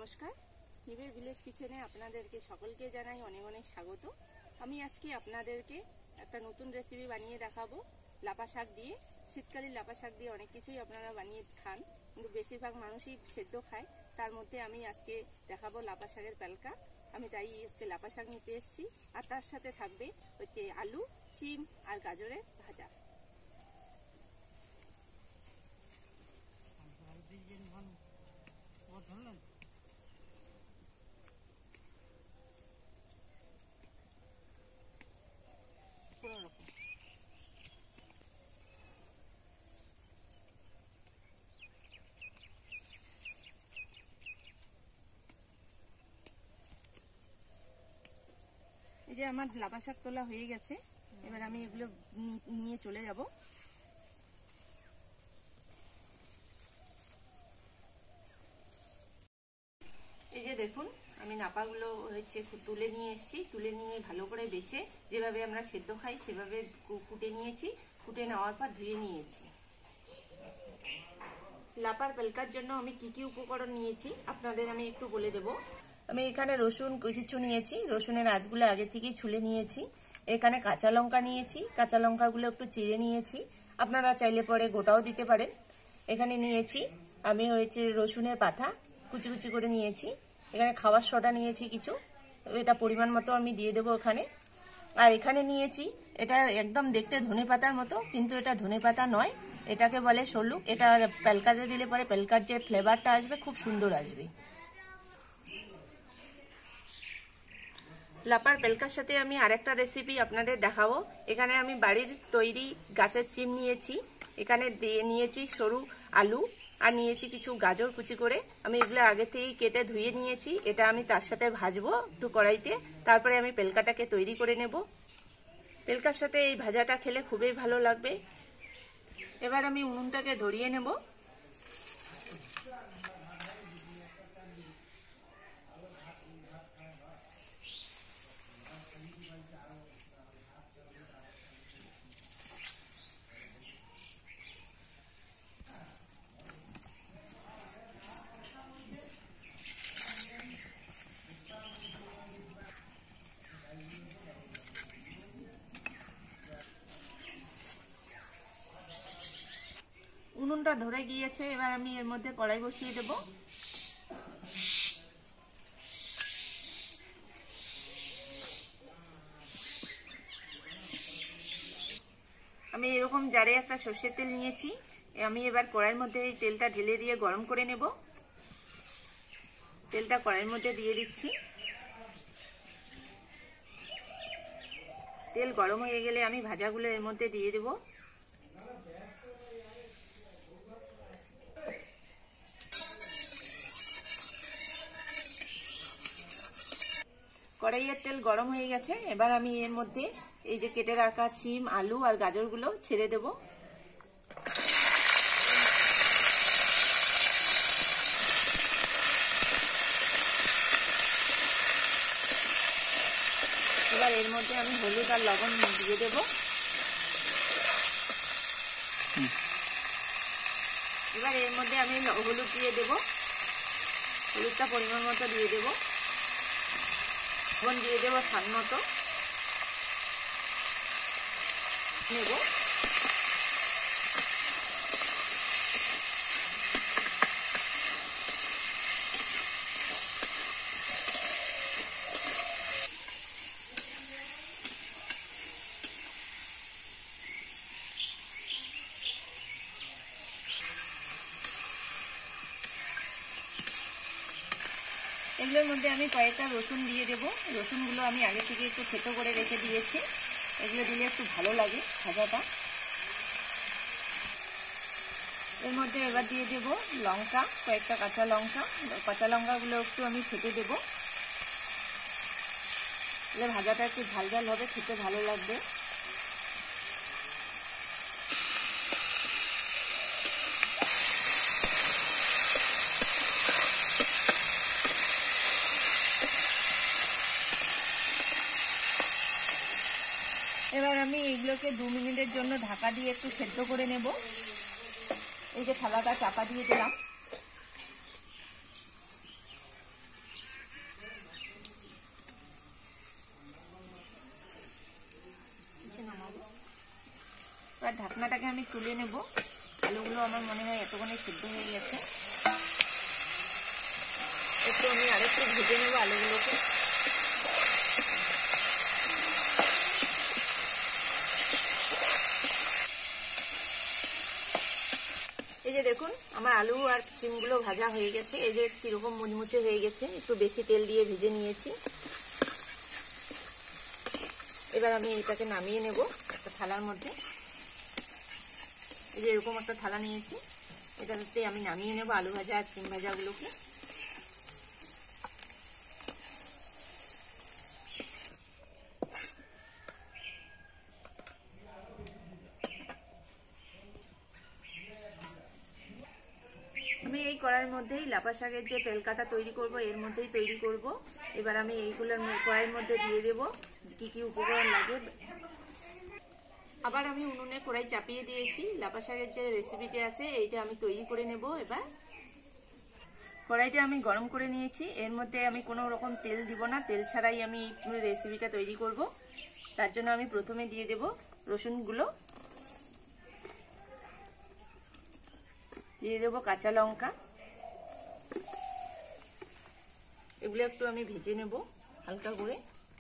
নমস্কার, নিবিড় ভিলেজ কিচেনে আপনাদেরকে সকলকে জানাই অনেক অনেক স্বাগত। আমি আজকে আপনাদেরকে একটা নতুন রেসিপি বানিয়ে দেখাবো লাপা শাক দিয়ে। শীতকালীন লাপা শাক দিয়ে অনেক কিছুই আপনারা বানিয়ে খান, কিন্তু বেশিরভাগ মানুষই সেদ্ধ খায়। তার মধ্যে আমি আজকে দেখাবো লাপা শাকের পালকা। আমি তাই আজকে লাপা শাক নিতে এসেছি, আর তার সাথে থাকবে হচ্ছে আলু, সিম আর গাজরের ভাজা। এই যে আমার লাপা শাক তোলা হয়ে গেছে, এবার আমি এগুলো নিয়ে চলে যাব। এই যে দেখুন, আমি নাপাগুলো হচ্ছে তুলে নিয়ে এসেছি। তুলে নিয়ে ভালো করে বেছে যেভাবে আমরা সেদ্ধ খাই সেভাবে কুটে নিয়েছি। কুটে নেওয়ার পর ধুয়ে নিয়েছি। লাপার পালকার জন্য আমি কি কি উপকরণ নিয়েছি আপনাদের আমি একটু বলে দেব। আমি এখানে রসুন কিছু নিয়েছি, রসুনের আঁশগুলো আগে থেকেই ছুলে নিয়েছি। এখানে কাঁচা লঙ্কা নিয়েছি, কাঁচা লঙ্কাগুলো একটু চিড়ে নিয়েছি, আপনারা চাইলে পরে গোটাও দিতে পারেন। এখানে নিয়েছি আমি হয়েছে রসুনের পাতা কুচি কুচি করে নিয়েছি। এখানে খাবার সোডা নিয়েছি কিছু, এটা পরিমাণ মতো আমি দিয়ে দেবো এখানে। আর এখানে নিয়েছি, এটা একদম দেখতে ধনেপাতার মতো, কিন্তু এটা ধনেপাতা নয়, এটাকে বলে শলুক। এটা পালকাতে দিলে পরে পালকার যে ফ্লেভারটা আসবে খুব সুন্দর আসবে। লাপার পালকার সাথে আমি আরেকটা রেসিপি আপনাদের দেখাবো। এখানে আমি বাড়ির তৈরি গাছের সিম নিয়েছি, এখানে নিয়েছি সরু আলু, আর নিয়েছি কিছু গাজর কুচি করে। আমি এগুলো আগে থেকেই কেটে ধুয়ে নিয়েছি। এটা আমি তার সাথে ভাজবো একটু কড়াইতে, তারপরে আমি পালকাটাকে তৈরি করে নেব। পালকার সাথে এই ভাজাটা খেলে খুবই ভালো লাগবে। এবার আমি উনুনটাকে ধরিয়ে নেব। উনুনটা ধরে গিয়েছে, এবার আমি এর মধ্যে কড়াই বসিয়ে দেব। আমি এরকম জারে একটা সর্ষের তেল নিয়েছি। আমি এবার কড়াইয়ের মধ্যে এই তেলটা ঢেলে দিয়ে গরম করে নেব। তেলটা কড়াইয়ের মধ্যে দিয়ে দিচ্ছি। তেল গরম হয়ে গেলে আমি ভাজাগুলো এর মধ্যে দিয়ে দেব। কড়াইয়ের তেল গরম হয়ে গেছে, এবার আমি এর মধ্যে এই যে কেটে রাখা সিম, আলু আর গাজরগুলো ছেড়ে দেব। এবার এর মধ্যে আমি হলুদ আর লবণ দিয়ে দেব। এবার এর মধ্যে আমি হলুদ দিয়ে দেব, হলুদটা পরিমাণ মতো দিয়ে দেব। লবণ দিয়ে দেবো স্বাদ মতো নেব। এগুলোর মধ্যে আমি কয়েকটা রসুন দিয়ে দেবো। রসুনগুলো আমি আগে থেকে একটু থেতো করে রেখে দিয়েছি, এগুলো দিলে একটু ভালো লাগে ভাজাটা। এর মধ্যে এবার দিয়ে দেব লঙ্কা, কয়েকটা কাঁচা লঙ্কা। কাঁচা লঙ্কাগুলো একটু আমি ফেটে দেবো, এলে ভাজাটা একটু ঝাল ঝাল হবে, খেতে ভালো লাগবে। এবার আমি এইগুলোকে 2 মিনিটের জন্য ঢাকা দিয়ে একটু সেদ্ধ করে নেব। এই যে থালাটা চাপা দিয়ে দিলাম। ঢাকনাটাকে আমি তুলে নেব। আলুগুলো আমার মনে হয় এতক্ষণে সিদ্ধ হয়ে গেছে। একটু আমি আরেকটু ভেজে নেব আলুগুলোকে। এই যে দেখুন আমার আলু আর সিমগুলো ভাজা হয়ে গেছে। এই যে কিরকম মুচমুচে হয়ে গেছে, একটু বেশি তেল দিয়ে ভেজে নিয়েছি। এবার আমি এটাকে নামিয়ে নেব একটা থালার মধ্যে। এই যে এরকম একটা থালা নিয়েছি, এটাতে আমি নামিয়ে নেব আলু ভাজা আর সিম ভাজাগুলোকে। আমি এই কড়াইয়ের মধ্যেই লাফা শাকের যে পেলকাটা তৈরি করব এর মধ্যেই তৈরি করব। এবার আমি এইগুলোর কড়াইয়ের মধ্যে দিয়ে দেব কি কি উপকরণ লাগে। আবার আমি উনুনে কড়াই চাপিয়ে দিয়েছি। লাফা শাকের যে রেসিপিটি আছে এইটা আমি তৈরি করে নেব। এবার কড়াইটা আমি গরম করে নিয়েছি, এর মধ্যে আমি কোনো রকম তেল দিব না, তেল ছাড়াই আমি এই রেসিপিটা তৈরি করব। তার জন্য আমি প্রথমে দিয়ে দেব রসুনগুলো, দিয়ে দেবো কাঁচা লঙ্কা, এগুলো একটু আমি ভেজে নেব হালকা করে।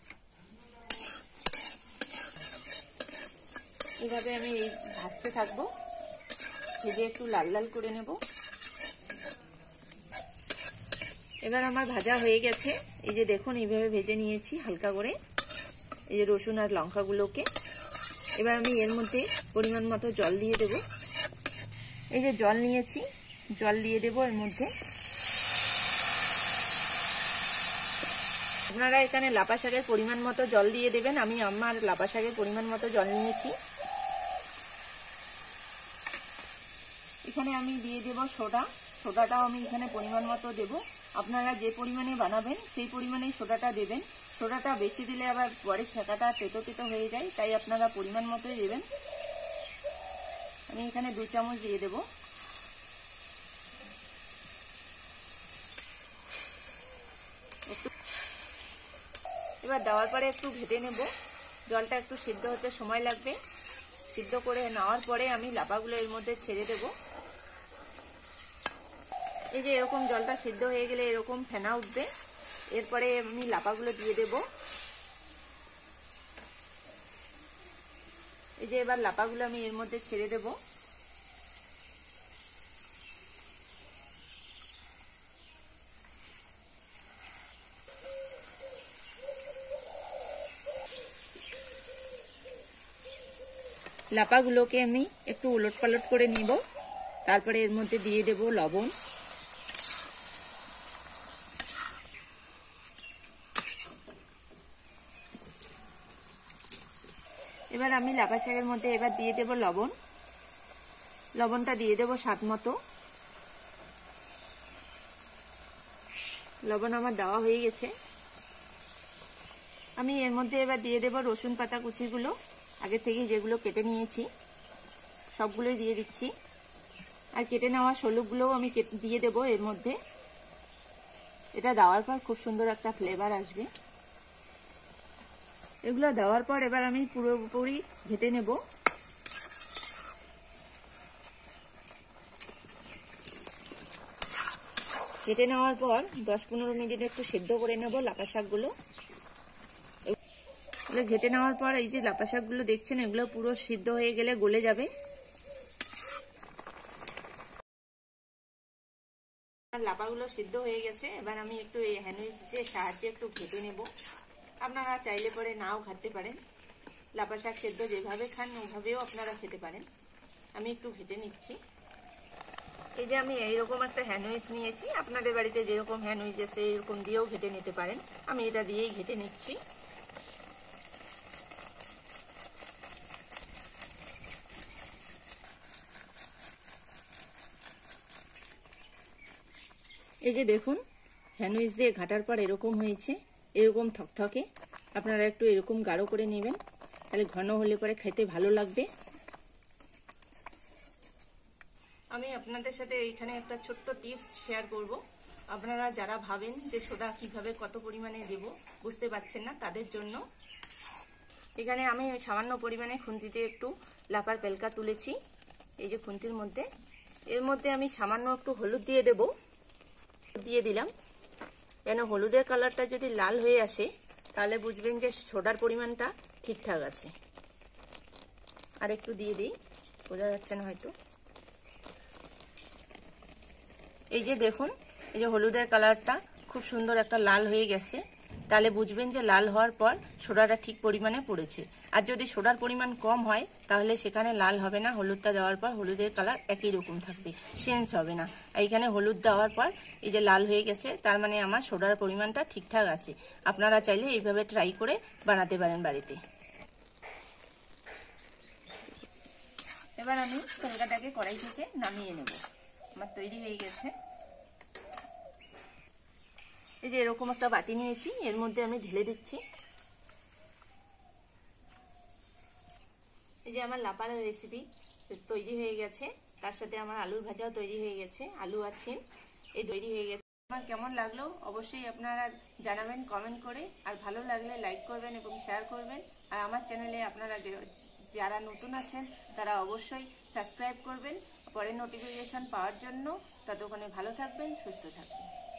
এইভাবে আমি এই ভাজতে থাকবো, ভেজে একটু লাল লাল করে নেব। এবার আমার ভাজা হয়ে গেছে। এই যে দেখুন এইভাবে ভেজে নিয়েছি হালকা করে এই যে রসুন আর লঙ্কাগুলোকে। এবার আমি এর মধ্যে পরিমাণ মতো জল দিয়ে দেব। এই যে জল নিয়েছি, জল দিয়ে দেব এর মধ্যে। আপনারা এখানে লাফা শাকের পরিমাণ মতো জল দিয়ে দেবেন। আমি আমার লাফা শাকের পরিমাণ মতো জল নিয়েছি। এখানে আমি দিয়ে দেব সোডা, সোডাটাও আমি এখানে পরিমাণ মতো দেব। আপনারা যে পরিমাণে বানাবেন সেই পরিমাণেই সোডাটা দেবেন। সোডাটা বেশি দিলে আবার পরে ছাকাটা তেতো তেতো হয়ে যায়, তাই আপনারা পরিমাণ মতোই দেবেন। আমি এখানে 2 চামচ দিয়ে দেব। এবার দেওয়ার পরে একটু ঘেটে নেব। জলটা একটু সিদ্ধ হতে সময় লাগবে। সিদ্ধ করে নেওয়ার পরে আমি লাফাগুলো এর মধ্যে ছেড়ে দেব। এই যে এরকম জলটা সিদ্ধ হয়ে গেলে এরকম ফেনা উঠবে, এরপরে আমি লাফাগুলো দিয়ে দেব। এই যে এবার লাফাগুলো আমি এর মধ্যে ছেড়ে দেব। লাফাগুলোকে আমি একটু উলট পালট করে নিব। তারপরে এর মধ্যে দিয়ে দেব লবণ, এবার আমি লাফা শাকের মধ্যে এবার দিয়ে দেব লবণ। লবণটা দিয়ে দেব স্বাদ মতো। লবণ আমার দেওয়া হয়ে গেছে। আমি এর মধ্যে এবার দিয়ে দেব রসুন পাতা কুচিগুলো, আগে থেকে যেগুলো কেটে নিয়েছি সবগুলোই দিয়ে দিচ্ছি। আর কেটে নেওয়া শলুকগুলোও আমি দিয়ে দেব এর মধ্যে। এটা দেওয়ার পর খুব সুন্দর একটা ফ্লেভার আসবে। এগুলো দেওয়ার পর এবার আমি পুরোপুরি ঘেটে নেব। ঘেটে নেওয়ার পর 10-15 মিনিট একটু সেদ্ধ করে নেব লাফা শাকগুলো। ঘেটে নেওয়ার পর এই যে লাফা শাকগুলো দেখছেন এগুলো পুরো সিদ্ধ হয়ে গেলে গলে যাবে। লাফাগুলো সিদ্ধ হয়ে গেছে। এবার আমি একটু এই হ্যান্ড উইচের সাহায্যে একটু ঘেটে নেব। আপনারা চাইলে পরে নাও ঘাটতে পারেন, লাফা শাক সেদ্ধ যেভাবে খান ওভাবেও আপনারা খেতে পারেন। আমি একটু ঘেটে নিচ্ছি। এই যে আমি এইরকম একটা হ্যান্ড উইচ নিয়েছি, আপনাদের বাড়িতে যেরকম হ্যান্ড উইচ আছে এরকম দিয়েও ঘেটে নিতে পারেন। আমি এটা দিয়েই ঘেটে নিচ্ছি। এই যে দেখুন হ্যান্ড উইচ দিয়ে ঘাটার পর এরকম হয়েছে, এরকম থকথকে। আপনারা একটু এরকম গাঢ় করে নেবেন, তাহলে ঘন হলে পরে খেতে ভালো লাগবে। আমি আপনাদের সাথে এইখানে একটা ছোট্ট টিপস শেয়ার করব। আপনারা যারা ভাবেন যে সোডা কিভাবে কত পরিমাণে দেব বুঝতে পারছেন না, তাদের জন্য এখানে আমি সামান্য পরিমাণে খুন্তিতে একটু লাপার পেলকা তুলেছি, এই যে খুন্তির মধ্যে। এর মধ্যে আমি সামান্য একটু হলুদ দিয়ে দেব, দিয়ে দিলাম। যেন হলুদের কালারটা যদি লাল হয়ে আসে তাহলে বুঝবেন যে সোডার পরিমাণটা ঠিকঠাক আছে। আর একটু দিয়ে দিই, বোঝা যাচ্ছে না হয়তো। এই যে দেখুন, এই যে হলুদের কালারটা খুব সুন্দর একটা লাল হয়ে গেছে, তাহলে বুঝবেন যে লাল হওয়ার পর সোডাটা ঠিক পরিমাণে পড়েছে। আর যদি সোডার পরিমাণ কম হয় তাহলে সেখানে লাল হবে না, হলুদটা দেওয়ার পর হলুদের কালার একই রকম থাকবে, চেঞ্জ হবে না। এইখানে হলুদ দেওয়ার পর এই যে লাল হয়ে গেছে, তার মানে আমার সোডার পরিমাণটা ঠিকঠাক আছে। আপনারা চাইলে এইভাবে ট্রাই করে বানাতে পারেন বাড়িতে। এবার আমি তরকাটাকে কড়াই থেকে নামিয়ে নেব। আমার তৈরি হয়ে গেছে। এই যে এরকম একটা বাটি নিয়েছি, এর মধ্যে আমি ঢেলে দিচ্ছি। এই যে আমার লাপার রেসিপি তৈরি হয়ে গেছে, তার সাথে আমার আলুর ভাজাও তৈরি হয়ে গেছে, আলু আছে এই তৈরি হয়ে গেছে। আমার কেমন লাগলো অবশ্যই আপনারা জানাবেন কমেন্ট করে, আর ভালো লাগলে লাইক করবেন এবং শেয়ার করবেন। আর আমার চ্যানেলে আপনারা যারা নতুন আছেন তারা অবশ্যই সাবস্ক্রাইব করবেন পরের নোটিফিকেশন পাওয়ার জন্য। ততক্ষণে ভালো থাকবেন, সুস্থ থাকবেন।